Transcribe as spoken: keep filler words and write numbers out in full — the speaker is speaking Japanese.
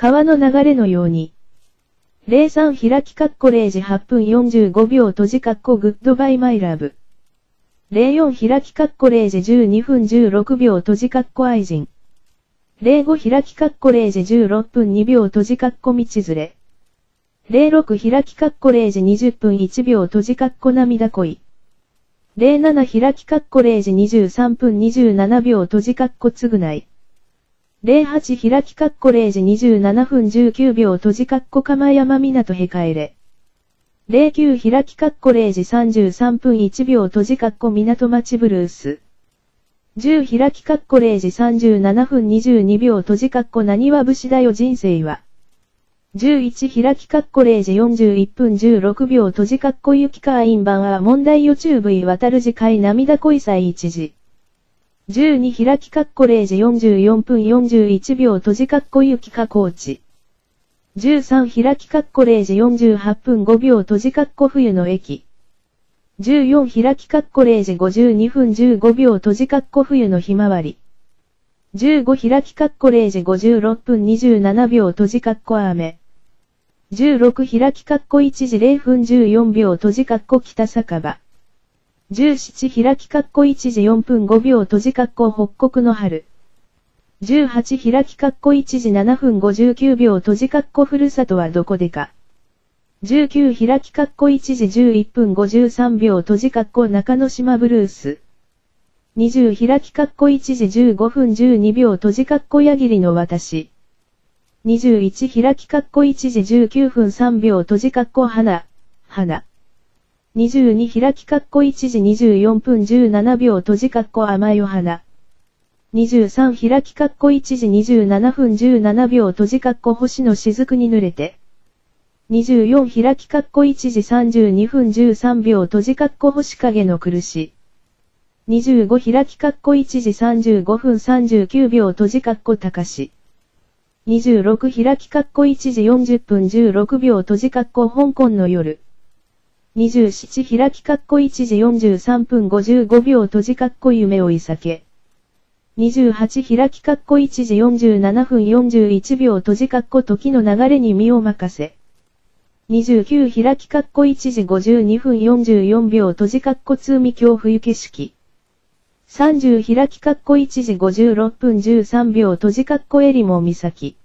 川の流れのように。ゼロさん開きカッコれいじはっぷんよんじゅうごびょう閉じカッコグッドバイマイラブ。ゼロよん開きカッコれいじじゅうにふんじゅうろくびょう閉じカッコ愛人。ゼロご開きカッコれいじじゅうろっぷんにびょう閉じカッコ道連れ。ゼロろく開きカッコれいじにじゅっぷんいちびょう閉じカッコ涙恋。ゼロなな開きカッコれいじにじゅうさんぷんにじゅうななびょう閉じカッコ償い。ゼロはち開きカッコれいじにじゅうななふんじゅうきゅうびょう閉じカッコ釜山港へ帰れ。ゼロきゅう開きカッコれいじさんじゅうさんぷんいちびょう閉じカッコ港町ブルース。じゅう開きカッコれいじさんじゅうななふんにじゅうにびょう閉じカッコ何は節だよ人生は。じゅういち開きカッコれいじよんじゅういっぷんじゅうろくびょう閉じカッコゆきかインバンは問題よ中部い渡る次回涙恋祭一時。じゅうに開きカッコれいじよんじゅうよんぷんよんじゅういちびょう閉じカッコゆきか高知。じゅうさん開きカッコれいじよんじゅうはっぷんごびょう閉じカッコ冬の駅。じゅうよん開きカッコれいじごじゅうにふんじゅうごびょう閉じカッコ冬のひまわり。じゅうご開きカッコれいじごじゅうろっぷんにじゅうななびょう閉じカッコ雨。じゅうろく開きカッコいちじゼロふんじゅうよんびょう閉じカッコ北酒場。じゅうなな開きカッコいちじよんぷんごびょう閉じカッコ北国の春。じゅうはち開きカッコいちじななふんごじゅうきゅうびょう閉じカッコふるさとはどこでか。じゅうきゅう開きカッコいちじじゅういっぷんごじゅうさんびょう閉じカッコ中之島ブルース。にじゅう開きカッコいちじじゅうごふんじゅうにびょう閉じカッコ矢切の私。にじゅういち開きカッコいちじじゅうきゅうふんさんびょう閉じカッコ花、花。にじゅうに開きカッコいちじにじゅうよんぷんじゅうななびょう閉じカッコ甘よ花。にじゅうさん開きカッコいちじにじゅうななふんじゅうななびょう閉じカッコ星の雫に濡れて。にじゅうよん開きカッコいちじさんじゅうにふんじゅうさんびょう閉じカッコ星影の苦し。にじゅうご開きカッコいちじさんじゅうごふんさんじゅうきゅうびょう閉じカッコ高し。にじゅうろく開きカッコいちじよんじゅっぷんじゅうろくびょう閉じカッコ香港の夜。にじゅうなな開きカッコいちじよんじゅうさんぷんごじゅうごびょう閉じカッコ夢追い酒。にじゅうはち開きカッコいちじよんじゅうななふんよんじゅういちびょう閉じカッコ時の流れに身を任せ。にじゅうきゅう開きカッコいちじごじゅうにふんよんじゅうよんびょう閉じカッコ通未恐冬景色。さんじゅう開きカッコいちじごじゅうろっぷんじゅうさんびょう閉じカッコえりも岬。